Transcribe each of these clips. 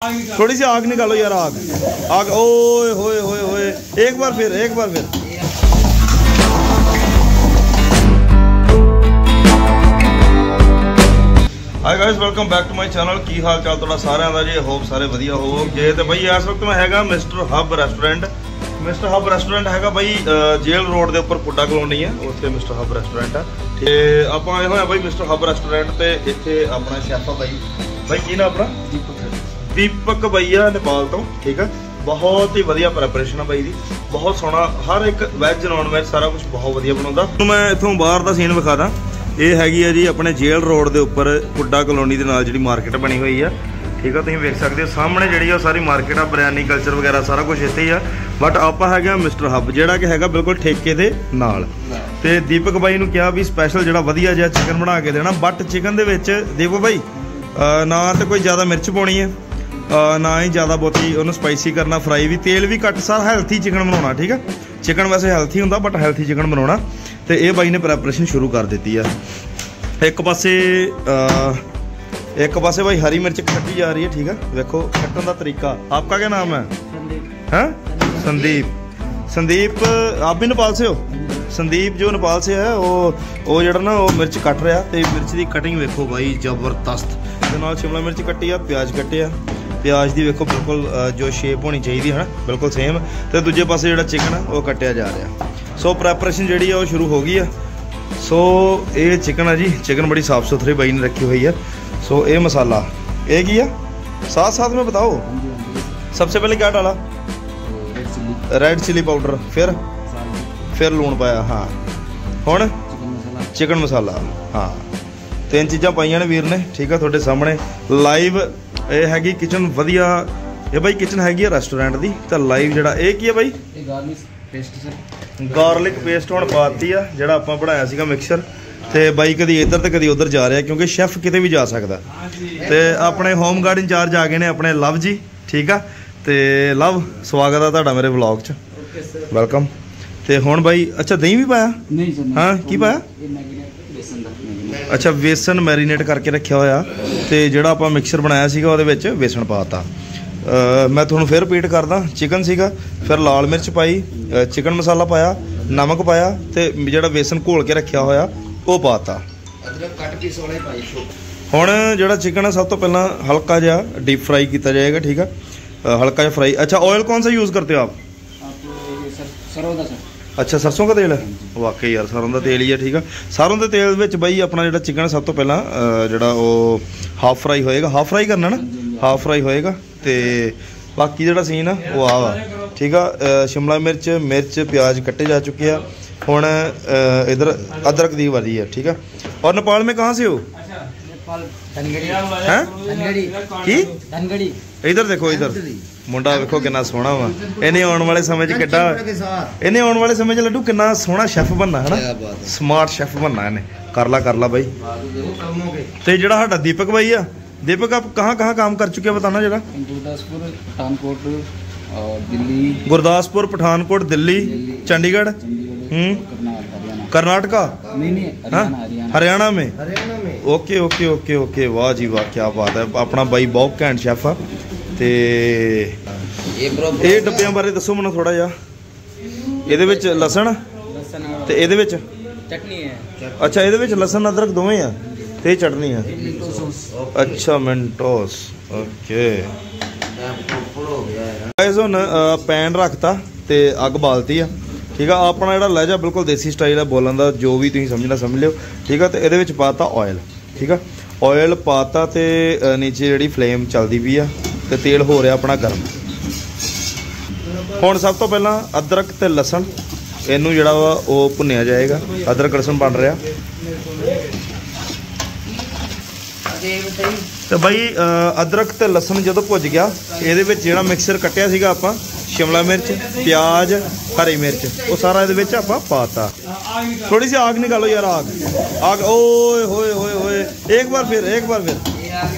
थोड़ी सी आग निकालो यार, आग आग। ओए होए होए होए, एक बार फिर, एक बार फिर। Hi guys, welcome back to my channel. की हाल चाल तुहाडा सारिਆਂ ਦਾ जी? होप सारे वधिया होवोगे। तो बई इस वक्त मैं हैगा mister hub restaurant. Mister hub restaurant हैगा बई जेल रोड के उपर पुड्डा कॉलोनी है, उत्थे मिस्टर हब रेस्टोरेंट है। तो आप आए हुए बई मिस्टर हब रेस्टोरेंट। तो इत्थे अपना शेफ है बई की नाम अपना? दीपक बई है, नेपाल तो। ठीक है, बहुत ही वधिया प्रैपरेशन है बई दी, बहुत सोहना। हर एक वैज नॉन वैज सारा कुछ बहुत वधिया बनाउंदा। मैं इत्थों बाहर का सीन विखा दा। ये हैगी है जी अपने जेल रोड के उपर पुड्डा कॉलोनी के नाल जी मार्केट बनी हुई है। ठीक है, तुम देख सकते हो सामने जी सारी मार्केट है, बिरयानी कल्चर वगैरह सारा कुछ इत्थे ही है। बट आप है मिस्टर हब जोड़ा कि है बिल्कुल ठेके के नाल। ते दीपक बाई नूं कहा भी स्पैशल जोड़ा वधिया जिहा चिकन बना के देना। बट चिकन दे विच देखो भाई ना तो कोई ज़्यादा मिर्च पाउणी है, ना ही ज़्यादा बहुती उन्होंने स्पाइसी करना, फ्राई भी, तेल भी घट। सारा हैल्थी चिकन बनाना। ठीक है, चिकन वैसे हैल्थी होंदा बट हैल्थी चिकन बनाना। तो ये बाई ने प्रैपरेशन शुरू कर दी है। एक पासे भाई हरी मिर्च कटी जा रही है। ठीक है, देखो कटन का तरीका। आपका क्या नाम है? हैं? संदीप। संदीप आप भी नेपाल से हो? संदीप जो नेपाल से है वो जड़ा ना वो मिर्च कट रहा। तो मिर्च की कटिंग देखो भाई जबरदस्त। तो शिमला मिर्च कट्टी है, प्याज कट्टे आ, प्याज की देखो बिल्कुल जो शेप होनी चाहिए है ना, बिल्कुल सेम। तो दूजे पासे जो चिकन है वो कट्टिया जा रहा। सो प्रैपरेशन जी है वो शुरू हो गई है। सो ये चिकन है जी, चिकन बड़ी साफ सुथरी बाई ने रखी हुई है। सो ये मसाला ये की है, साथ साथ में बताओ। सबसे पहले क्या डाला? रेड चिली पाउडर, फिर लूण पाया। हाँ, हुण चिकन मसाला। हाँ, 3 चीज़ां पाइयां ने वीर ने। ठीक है, थोड़े सामने लाइव ये हैगी किचन वधिया। ये भाई किचन हैगी है रेस्टोरेंट की। तो लाइव जड़ा ये की है भाई? गार्लिक पेस्ट हुण पाती है जिहड़ा आपां बनाया सीगा मिक्सचर। तो बाई कदी इधर तो कदी उधर जा रहा, क्योंकि शैफ किते भी जा सकता। तो अपने होम गार्ड इंचार्ज आ गए ने अपने लव जी। ठीक है, तो लव स्वागत है तुहाडा मेरे व्लॉग च, वेलकम। तो हुण बाई अच्छा दही भी पाया? हाँ, की पाया? अच्छा, बेसन मैरीनेट करके रखा होया। तो जिहड़ा आपां मिक्सचर बनाया सीगा उहदे विच बेसन पाता। मैं तुहानूं फिर रिपीट करदा, चिकन सीगा, फिर लाल मिर्च पाई, चिकन मसाला पाया, नमक पाया, तो जिहड़ा बेसन घोल के रखा होया वो पाता। हुण जिहड़ा चिकन है सब तो पहला हल्का जिहा डीप फ्राई किया जाएगा। ठीक है, हल्का जिहा फ्राई। अच्छा, ऑयल कौन सा यूज़ करते हो आप? अच्छा, सरसों का तेल है। वाकई यार सरसों का तेल ही है। ठीक है, सरसों के तेल में बई अपना जो चिकन सब तो पहला जोड़ा वो हाफ फ्राई होएगा। हाफ फ्राई करना ना, हाफ फ्राई होएगा। तो बाकी जो सीन है वो आ वा। ठीक है, शिमला मिर्च प्याज कट्टे जा चुके हैं। हुण इधर अदरक की वारी है। ठीक है, और नेपाल में कहाँ से हो? हैं? इधर देखो, इधर मुंडा देखो कितना सोहना वा। इन्हें आने वाले समय किड्डा, इन्हें आने वाले समय लड्डू कितना सोहना शैफ बनना है ना, स्मार्ट शैफ बनना इन्हें। कर ला भाई। तो जो साडा दीपक भाई है, दीपक आप कहाँ काम कर चुके हैं बताना जरा? गुरदासपुर, पठानकोट, दिल्ली, चंडीगढ़, कर्नाटका, हरियाणा में। ओके ओके ओके ओके, वाह जी वाह, क्या बात है। अपना बाई बहुत घैंट शैफ आ। तो ये डब्बियां बारे दसो मैनूं थोड़ा जिहा। इहदे विच लसन ते इहदे विच चटनी है। अच्छा, इहदे विच लसन अदरक दोवें आ ते चटनी है। अच्छा, मिंटोस। ओके गाइस, हुण पैन रखता ते अग बालती है। ठीक है, अपना जो लहजा बिल्कुल देसी स्टाइल है बोलन का, जो भी तुम समझना समझ लियो। ठीक है, तो ये पाता ऑयल। ठीक है, ऑयल पाता तो नीचे जी फ्लेम चलती पई है, तो तेल हो रहा अपना गर्म। हुण सब तो पहला अदरक तो लसन इनू जोड़ा वा वो भुनिया जाएगा। अदरक लसन बन रहा। तो बई अदरक तो लसन जो भुज गया, ये मिक्सर कट्टिया सीगा आपां, शिमला मिर्च, प्याज, हरी मिर्च, वो सारा ये आप पाता। थोड़ी सी आग निकालो यार, आग आग। ओए होए होए होए, एक बार फिर, एक बार फिर।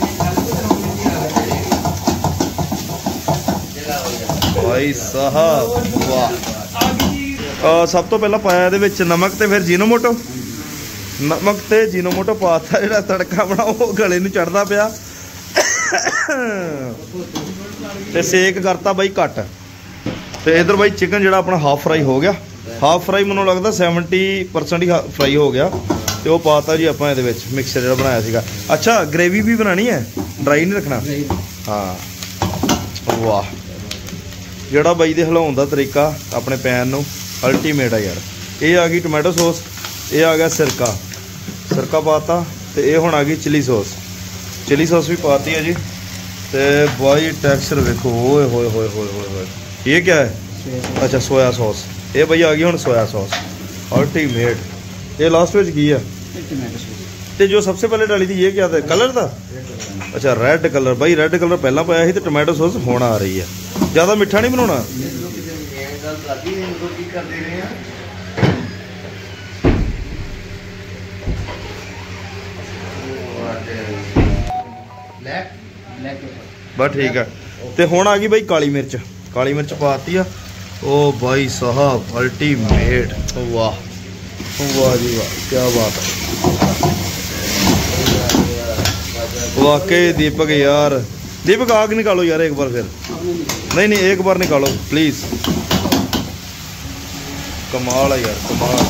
भाई साहब वाह। सब तो पहला पाया ये नमक तो फिर जीनोमोटो। नमक तो जीनोमोटो पाता, जो तड़का बना वो गले में चढ़ता पाया। ਤੇ ਸੇਕ ਕਰਤਾ ਬਾਈ ਘੱਟ। ਤੇ ਇਧਰ ਬਾਈ ਚਿਕਨ ਜਿਹੜਾ ਆਪਣਾ ਹਾਫ ਫਰਾਈ ਹੋ ਗਿਆ। ਹਾਫ ਫਰਾਈ ਮੈਨੂੰ ਲੱਗਦਾ 70% ਹੀ ਫਰਾਈ ਹੋ ਗਿਆ। ਤੇ ਉਹ ਪਾਤਾ ਜੀ ਆਪਾਂ ਇਹਦੇ ਵਿੱਚ ਮਿਕਸਚਰ ਜਿਹੜਾ ਬਣਾਇਆ ਸੀਗਾ। ਅੱਛਾ ਗ੍ਰੇਵੀ ਵੀ ਬਣਾਣੀ ਹੈ, ਡਰਾਈ ਨਹੀਂ ਰੱਖਣਾ। ਹਾਂ ਵਾਹ, ਜਿਹੜਾ ਬਾਈ ਦੇ ਹਿਲਾਉਣ ਦਾ ਤਰੀਕਾ ਆਪਣੇ ਪੈਨ ਨੂੰ ਅਲਟੀਮੇਟ ਆ ਯਾਰ। ਇਹ ਆ ਗਈ ਟੋਮੈਟੋ ਸੌਸ, ਇਹ ਆ ਗਿਆ ਸਿਰਕਾ ਪਾਤਾ, ਤੇ ਇਹ ਹੁਣ ਆ ਗਈ ਚਿਲੀ ਸੌਸ ਵੀ ਪਾਤੀ ਹੈ ਜੀ। ਤੇ ਬਾਈ ਟੈਕਸਚਰ ਵੇਖੋ, ਓਏ ਹੋਏ ਹੋਏ ਹੋਏ ਹੋਏ। ਇਹ क्या है? अच्छा सोया सॉस। ये भाई आ गई हूँ सोया सॉस अल्टीमेट। ये लास्ट में की है तो जो सबसे पहले डाली थी ये क्या था? कलर था। अच्छा रेड कलर, भाई रेड कलर पहला पाया ही तो टोमेटो सॉस होना आ रही है। ज़्यादा मिठा नहीं बनाना। बस ठीक है। तो हुण आ गई भाई काली मिर्च पाती है। ओ भाई साहब अल्टीमेट। वाह वाह जी वाह, क्या बात है वाकई। दीपक यार, दीपक आग निकालो यार एक बार फिर। नहीं एक बार निकालो प्लीज। कमाल है यार, कमाल।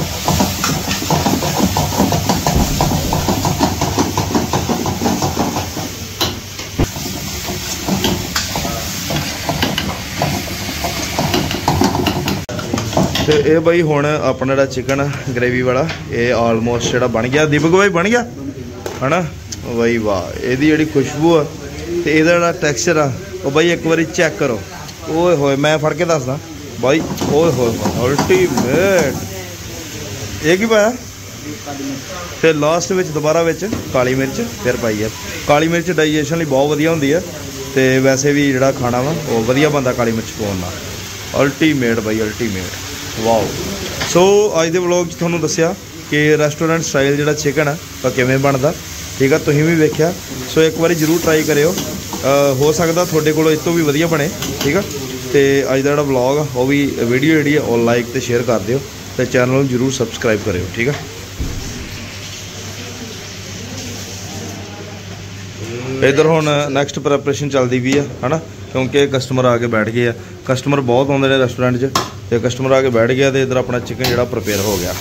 तो ये भाई हुण अपना जो चिकन ग्रेवी वाला ये आलमोस्ट जो बन गया। दीपक भाई बन गया है ना भाई। वाह, यदी जी खुशबू है तो यदा टैक्सचर आ वो भाई एक बार चेक करो। ओए होए, मैं फड़ के दसदा भाई। ओए होए अल्टीमेट। ये की पाया फिर लास्ट में दोबारा काली मिर्च फिर पाई है। काली मिर्च डाइजेशन लिए बहुत वधिया होंदी है तो वैसे भी जो खाना वा वो वधिया बनता काली मिर्च पाउण नाल। अल्टीमेट भाई अल्टीमेट। वाओ। सो अज के व्लॉग थोनों दसिया कि रेस्टोरेंट स्टाइल जो चिकन है वह किवें बनता। ठीक है, तुसीं भी वेख्या। सो एक बार जरूर ट्राई करियो, हो सकता थोड़े को इस तो भी वधिया बने। ठीक है, तो अज का जो व्लॉग है वह भी वीडियो जी है और लाइक तो शेयर कर दियो, तो चैनल जरूर सबसक्राइब करियो। ठीक है, इधर हुण नैक्सट प्रैपरेशन चलती भी है ना, क्योंकि कस्टमर आके बैठ गए। कस्टमर बहुत आते हैं रेस्टोरेंट च, तो कस्टमर आके बैठ गया तो इधर अपना चिकन जो प्रिपेयर हो गया।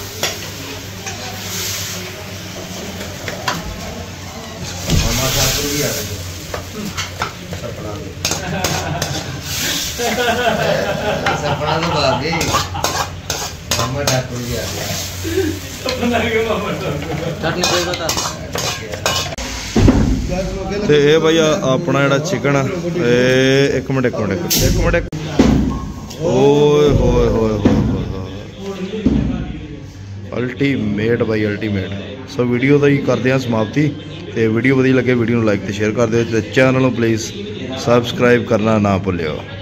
तो ये भाई अपना जो चिकन एक मिनट ओए होए होए अल्टीमेट भाई अल्टीमेट। सो वीडियो तो ही करते हैं समाप्ति। तो वीडियो वधिया लगे वीडियो लाइक तो शेयर कर दो, चैनल प्लीज़ सबसक्राइब करना ना भूलियो।